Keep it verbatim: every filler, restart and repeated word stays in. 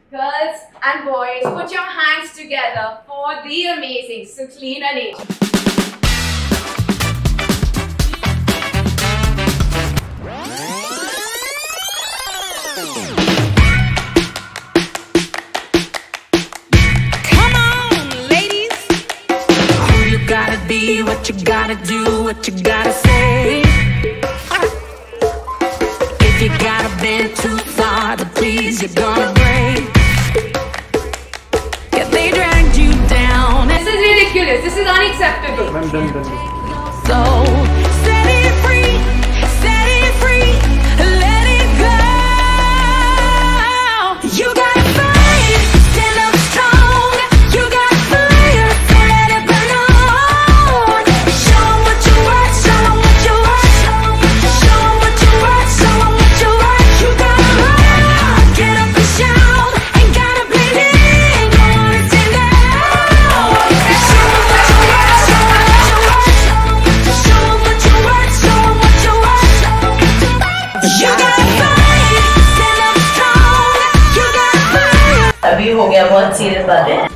Girls and boys, put your hands together for the amazing Suklina Nation. Come on, ladies. Who you gotta be, what you gotta do, what you gotta say. If you gotta bend too far to please, you're gonna break. Yeah, they dragged you down. This is ridiculous. This is unacceptable. I'm done, done, done. So set it free, set it free, let it go. You gotta fight, stand up strong. You got fire, so let it burn on. Show 'em what you worth, show 'em what you worth. Show 'em what you worth, show 'em what you worth. You gotta run, get up and shout. Ain't gotta blend in, go on and stand out. Show 'em what you worth, show 'em what you worth. Show 'em what you worth, show 'em what you worth. You gotta fight, stand up strong. You got fire. अभी हो गया बहुत serious बात है।